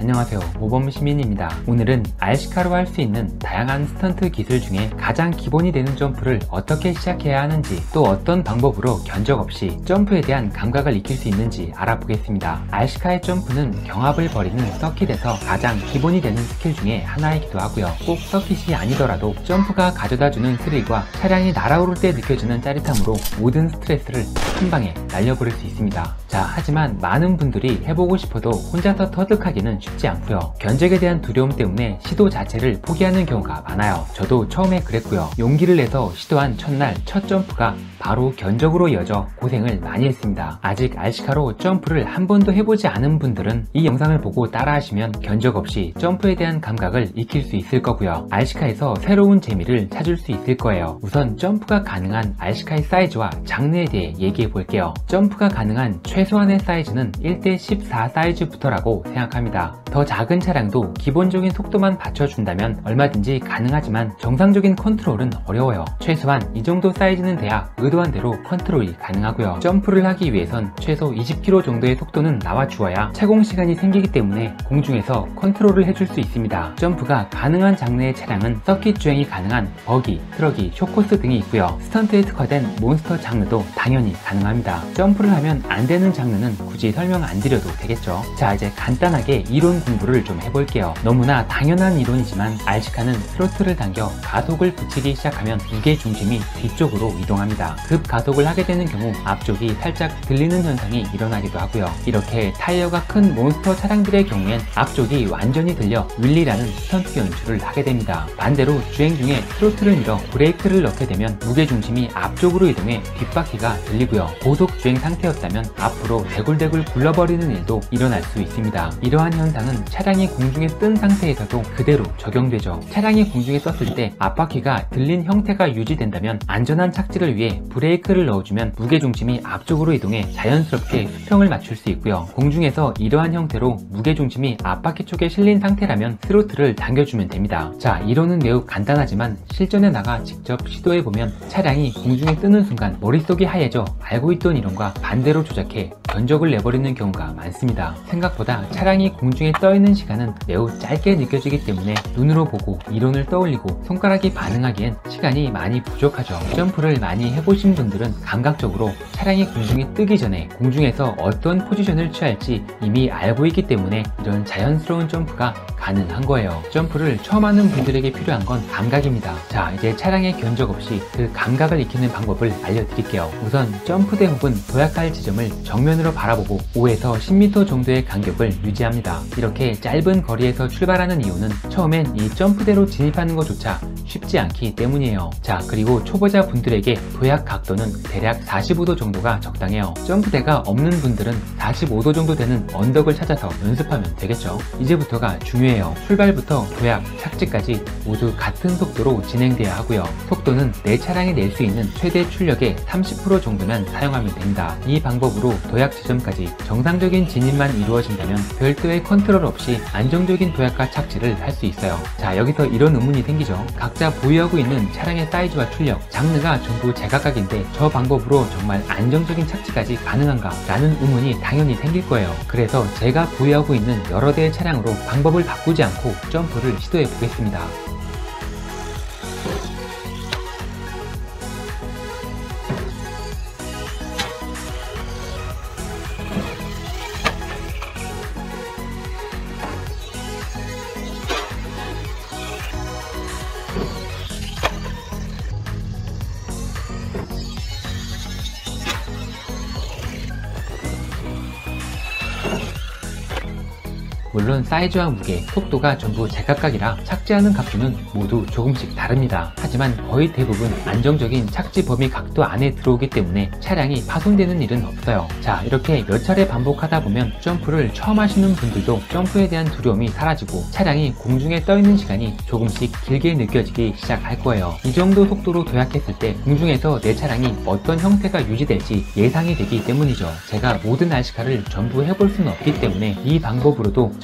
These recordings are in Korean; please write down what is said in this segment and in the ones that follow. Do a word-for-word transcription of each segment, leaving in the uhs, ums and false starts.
안녕하세요, 모범시민입니다. 오늘은 알시카로 할 수 있는 다양한 스턴트 기술 중에 가장 기본이 되는 점프를 어떻게 시작해야 하는지, 또 어떤 방법으로 견적 없이 점프에 대한 감각을 익힐 수 있는지 알아보겠습니다. 알시카의 점프는 경합을 벌이는 서킷에서 가장 기본이 되는 스킬 중에 하나이기도 하고요. 꼭 서킷이 아니더라도 점프가 가져다주는 스릴과 차량이 날아오를 때 느껴지는 짜릿함으로 모든 스트레스를 한 방에 날려버릴 수 있습니다. 자, 하지만 많은 분들이 해보고 싶어도 혼자서 터득하기는 쉽지 않고요. 견적에 대한 두려움 때문에 시도 자체를 포기하는 경우가 많아요. 저도 처음에 그랬고요. 용기를 내서 시도한 첫날 첫 점프가 바로 견적으로 이어져 고생을 많이 했습니다. 아직 알시카로 점프를 한 번도 해보지 않은 분들은 이 영상을 보고 따라하시면 견적 없이 점프에 대한 감각을 익힐 수 있을 거고요. 알시카에서 새로운 재미를 찾을 수 있을 거예요. 우선 점프가 가능한 알시카의 사이즈와 장르에 대해 얘기해 볼게요. 점프가 가능한 최소한의 사이즈는 일 대 십사 사이즈부터라고 생각합니다. 더 작은 차량도 기본적인 속도만 받쳐준다면 얼마든지 가능하지만 정상적인 컨트롤은 어려워요. 최소한 이 정도 사이즈는 돼야 의도한 대로 컨트롤이 가능하고요. 점프를 하기 위해선 최소 이십 킬로미터 정도의 속도는 나와 주어야 채공 시간이 생기기 때문에 공중에서 컨트롤을 해줄 수 있습니다. 점프가 가능한 장르의 차량은 서킷 주행이 가능한 버기, 트럭이, 쇼코스 등이 있고요. 스턴트에 특화된 몬스터 장르도 당연히 가능합니다. 점프를 하면 안 되는 장르는 굳이 설명 안 드려도 되겠죠. 자, 이제 간단하게 이론 공부를 좀 해볼게요. 너무나 당연한 이론이지만 알시카는 스로틀을 당겨 가속을 붙이기 시작하면 무게 중심이 뒤쪽으로 이동합니다. 급 가속을 하게 되는 경우 앞쪽이 살짝 들리는 현상이 일어나기도 하고요. 이렇게 타이어가 큰 몬스터 차량들의 경우엔 앞쪽이 완전히 들려 윌리라는 스턴트 연출을 하게 됩니다. 반대로 주행 중에 스로틀을 밀어 브레이크를 넣게 되면 무게 중심이 앞쪽으로 이동해 뒷바퀴가 들리고요. 고속 주행 상태였다면 앞으로 대굴대굴 굴러버리는 일도 일어날 수 있습니다. 이러한 현상은 차량이 공중에 뜬 상태에서도 그대로 적용되죠. 차량이 공중에 떴을 때 앞바퀴가 들린 형태가 유지된다면 안전한 착지를 위해 브레이크를 넣어주면 무게중심이 앞쪽으로 이동해 자연스럽게 수평을 맞출 수 있고요. 공중에서 이러한 형태로 무게중심이 앞바퀴 쪽에 실린 상태라면 스로틀을 당겨주면 됩니다. 자, 이론은 매우 간단하지만 실전에 나가 직접 시도해보면 차량이 공중에 뜨는 순간 머릿속이 하얘져 알고 있던 이론과 반대로 조작해 견적을 내버리는 경우가 많습니다. 생각보다 차량이 공중에 떠있는 시간은 매우 짧게 느껴지기 때문에 눈으로 보고 이론을 떠올리고 손가락이 반응하기엔 시간이 많이 부족하죠. 점프를 많이 해보신 분들은 감각적으로 차량이 공중에 뜨기 전에 공중에서 어떤 포지션을 취할지 이미 알고 있기 때문에 이런 자연스러운 점프가 가능한 거예요. 점프를 처음 하는 분들에게 필요한 건 감각입니다. 자, 이제 차량의 견적 없이 그 감각을 익히는 방법을 알려드릴게요. 우선 점프대 혹은 도약할 지점을 정면으로 바라보고 오에서 십 미터 정도의 간격을 유지합니다. 이렇게 짧은 거리에서 출발하는 이유는 처음엔 이 점프대로 진입하는 것조차 쉽지 않기 때문이에요. 자, 그리고 초보자 분들에게 도약 각도는 대략 사십오 도 정도가 적당해요. 점프대가 없는 분들은 사십오 도 정도 되는 언덕을 찾아서 연습하면 되겠죠. 이제부터가 중요해요. 출발부터 도약, 착지까지 모두 같은 속도로 진행돼야 하고요. 속도는 내 차량이 낼 수 있는 최대 출력의 삼십 퍼센트 정도만 사용하면 됩니다. 이 방법으로 도약 지점까지 정상적인 진입만 이루어진다면 별도의 컨트롤 없이 안정적인 도약과 착지를 할 수 있어요. 자, 여기서 이런 의문이 생기죠. 각자 보유하고 있는 차량의 사이즈와 출력, 장르가 전부 제각각인데 저 방법으로 정말 안정적인 착지까지 가능한가? 라는 의문이 당연히 생길 거예요. 그래서 제가 보유하고 있는 여러 대의 차량으로 방법을 바꾸지 않고 점프를 시도해 보겠습니다. 물론 사이즈와 무게, 속도가 전부 제각각이라 착지하는 각도는 모두 조금씩 다릅니다. 하지만 거의 대부분 안정적인 착지 범위 각도 안에 들어오기 때문에 차량이 파손되는 일은 없어요. 자, 이렇게 몇 차례 반복하다 보면 점프를 처음 하시는 분들도 점프에 대한 두려움이 사라지고 차량이 공중에 떠있는 시간이 조금씩 길게 느껴지기 시작할 거예요. 이 정도 속도로 도약했을 때 공중에서 내 차량이 어떤 형태가 유지될지 예상이 되기 때문이죠. 제가 모든 알시카를 전부 해볼 수는 없기 때문에 이 방법으로도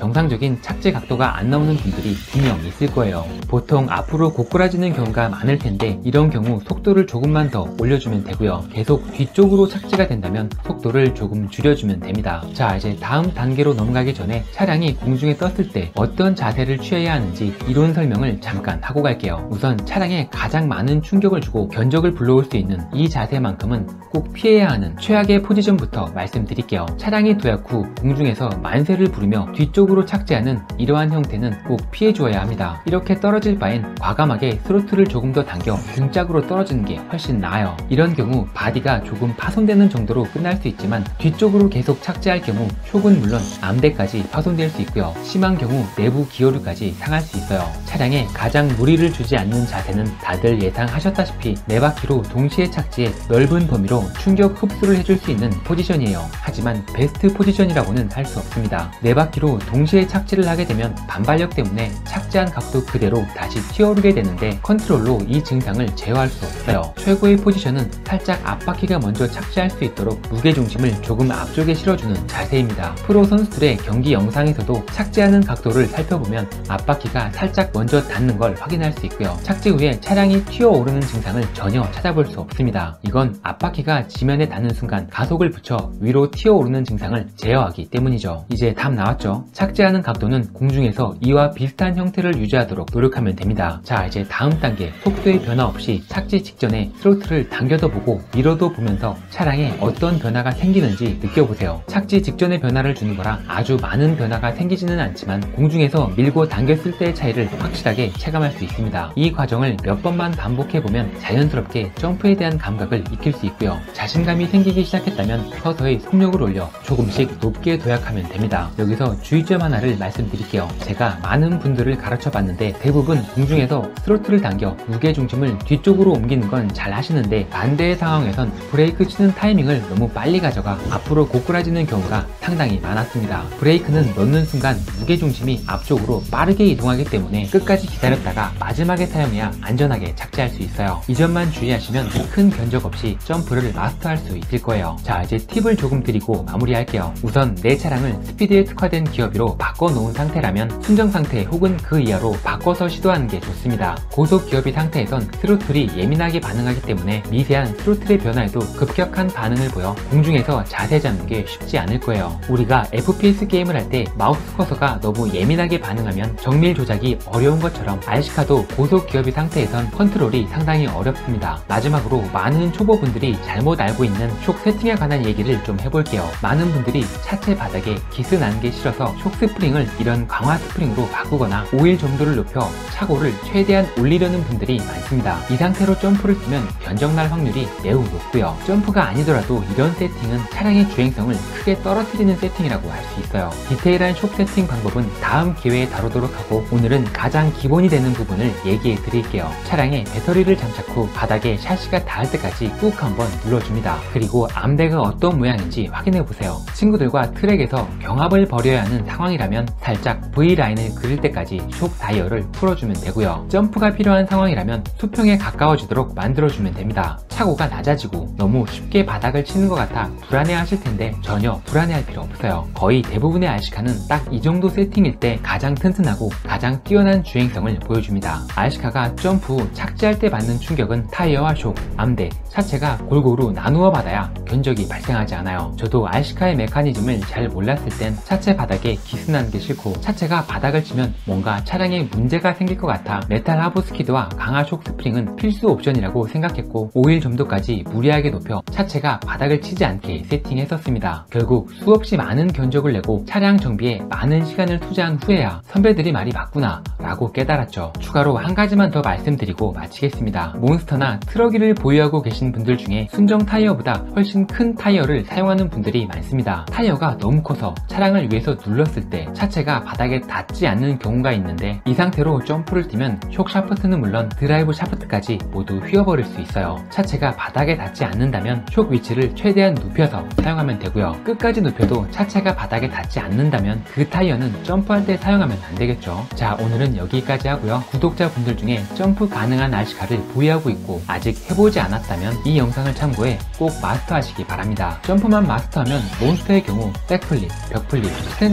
정상적인 착지 각도가 안 나오는 분들이 분명 있을 거예요. 보통 앞으로 고꾸라지는 경우가 많을 텐데 이런 경우 속도를 조금만 더 올려주면 되고요. 계속 뒤쪽으로 착지가 된다면 속도를 조금 줄여주면 됩니다. 자, 이제 다음 단계로 넘어가기 전에 차량이 공중에 떴을 때 어떤 자세를 취해야 하는지 이론 설명을 잠깐 하고 갈게요. 우선 차량에 가장 많은 충격을 주고 견적을 불러올 수 있는 이 자세만큼은 꼭 피해야 하는 최악의 포지션부터 말씀드릴게요. 차량이 도약 후 공중에서 만세를 부르며 뒤쪽으로 착지하는 이러한 형태는 꼭 피해 주어야 합니다. 이렇게 떨어질 바엔 과감하게 스로틀을 조금 더 당겨 등짝으로 떨어지는 게 훨씬 나아요. 이런 경우 바디가 조금 파손되는 정도로 끝날 수 있지만 뒤쪽으로 계속 착지할 경우 촉은 물론 암대까지 파손될 수 있고요. 심한 경우 내부 기어류까지 상할 수 있어요. 차량에 가장 무리를 주지 않는 자세는 다들 예상하셨다시피 네 바퀴로 동시에 착지해 넓은 범위로 충격 흡수를 해줄 수 있는 포지션이에요. 하지만 베스트 포지션이라고는 할 수 없습니다. 네 바퀴로 동시에 착지를 하게 되면 반발력 때문에 착지한 각도 그대로 다시 튀어오르게 되는데 컨트롤로 이 증상을 제어할 수 없어요. 최고의 포지션은 살짝 앞바퀴가 먼저 착지할 수 있도록 무게중심을 조금 앞쪽에 실어주는 자세입니다. 프로 선수들의 경기 영상에서도 착지하는 각도를 살펴보면 앞바퀴가 살짝 먼저 닿는 걸 확인할 수 있고요. 착지 후에 차량이 튀어오르는 증상을 전혀 찾아볼 수 없습니다. 이건 앞바퀴가 지면에 닿는 순간 가속을 붙여 위로 튀어오르는 증상을 제어하기 때문이죠. 이제 답 나왔죠? 착지하는 각도는 공중에서 이와 비슷한 형태를 유지하도록 노력하면 됩니다. 자, 이제 다음 단계, 속도의 변화 없이 착지 직전에 스로틀을 당겨도 보고 밀어도 보면서 차량에 어떤 변화가 생기는지 느껴보세요. 착지 직전에 변화를 주는 거라 아주 많은 변화가 생기지는 않지만 공중에서 밀고 당겼을 때의 차이를 확실하게 체감할 수 있습니다. 이 과정을 몇 번만 반복해보면 자연스럽게 점프에 대한 감각을 익힐 수 있고요. 자신감이 생기기 시작했다면 서서히 속력을 올려 조금씩 높게 도약하면 됩니다. 여기서 주의점 하나를 말씀드릴게요. 제가 많은 분들을 가르쳐 봤는데 대부분 공중에서 스로틀을 당겨 무게중심을 뒤쪽으로 옮기는 건 잘 하시는데 반대의 상황에선 브레이크 치는 타이밍을 너무 빨리 가져가 앞으로 고꾸라지는 경우가 상당히 많았습니다. 브레이크는 넣는 순간 무게중심이 앞쪽으로 빠르게 이동하기 때문에 끝까지 기다렸다가 마지막에 사용해야 안전하게 착지할 수 있어요. 이 점만 주의하시면 큰 견적 없이 점프를 마스터할 수 있을 거예요. 자, 이제 팁을 조금 드리고 마무리할게요. 우선 내 차량을 스피드에 특화된 기어비로 바꿔놓은 상태라면 순정 상태 혹은 그 이하로 바꿔서 시도하는 게 좋습니다. 고속 기어비 상태에선 스로틀이 예민하게 반응하기 때문에 미세한 스로틀의 변화에도 급격한 반응을 보여 공중에서 자세 잡는 게 쉽지 않을 거예요. 우리가 에프피에스 게임을 할 때 마우스 커서가 너무 예민하게 반응하면 정밀 조작이 어려운 것처럼 알시카도 고속 기어비 상태에선 컨트롤이 상당히 어렵습니다. 마지막으로 많은 초보분들이 잘못 알고 있는 촉 세팅에 관한 얘기를 좀 해볼게요. 많은 분들이 차체 바닥에 기스 나는 게 싫어서 촉 스프링을 이런 강화 스프링으로 바꾸거나 오일 점도를 높여 차고를 최대한 올리려는 분들이 많습니다. 이 상태로 점프를 뛰면 견적날 확률이 매우 높고요. 점프가 아니더라도 이런 세팅은 차량의 주행성을 크게 떨어뜨리는 세팅이라고 할 수 있어요. 디테일한 촉 세팅 방법은 다음 기회에 다루도록 하고 오늘은 가장 기본이 되는 부분을 얘기해 드릴게요. 차량에 배터리를 장착 후 바닥에 샤시가 닿을 때까지 꾹 한번 눌러줍니다. 그리고 암대가 어떤 모양인지 확인해 보세요. 친구들과 트랙에서 경합을 벌여야 하는 상황이라면 살짝 V라인을 그릴 때까지 촉 다이얼을 풀어주면 되고요. 점프가 필요한 상황이라면 수평에 가까워지도록 만들어주면 됩니다. 차고가 낮아지고 너무 쉽게 바닥을 치는 것 같아 불안해 하실 텐데 전혀 불안해할 필요 없어요. 거의 대부분의 알시카는 딱 이 정도 세팅일 때 가장 튼튼하고 가장 뛰어난 주행성을 보여줍니다. 알시카가 점프 후 착지할 때 받는 충격은 타이어와 촉, 암대, 차체가 골고루 나누어 받아야 견적이 발생하지 않아요. 저도 알시카의 메커니즘을 잘 몰랐을 땐 차체 바닥에 기스나는 게 싫고 차체가 바닥을 치면 뭔가 차량에 문제가 생길 것 같아 메탈 하부스키드와 강화 촉 스프링은 필수 옵션이라고 생각했고 오일 점도까지 무리하게 높여 차체가 바닥을 치지 않게 세팅했었습니다. 결국 수없이 많은 견적을 내고 차량 정비에 많은 시간을 투자한 후에야 선배들이 말이 맞구나 라고 깨달았죠. 추가로 한 가지만 더 말씀드리고 마치겠습니다. 몬스터나 트럭이를 보유하고 계신 분들 중에 순정 타이어보다 훨씬 큰 타이어를 사용하는 분들이 많습니다. 타이어가 너무 커서 차량을 위에서 눌렀을 때 차체가 바닥에 닿지 않는 경우가 있는데 이 상태로 점프를 뛰면 촉 샤프트는 물론 드라이브 샤프트까지 모두 휘어버릴 수 있어요. 차체가 바닥에 닿지 않는다면 촉 위치를 최대한 눕혀서 사용하면 되고요. 끝까지 눕혀도 차체가 바닥에 닿지 않는다면 그 타이어는 점프할 때 사용하면 안 되겠죠. 자, 오늘은 여기까지 하고요. 구독자분들 중에 점프 가능한 알시카를 보유하고 있고 아직 해보지 않았다면 이 영상을 참고해 꼭 마스터하시기 바랍니다. 점프만 마스터하면 몬스터의 경우 백플립, 벽플립, 스탠딩 백플립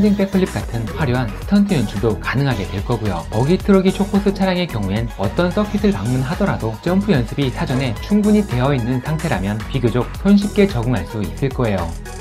백플립 같은 화려한 스턴트 연출도 가능하게 될 거고요. 버기 트럭이 쇼코스 차량의 경우엔 어떤 서킷을 방문하더라도 점프 연습이 사전에 충분히 되어 있는 상태라면 비교적 손쉽게 적응할 수 있을 거예요.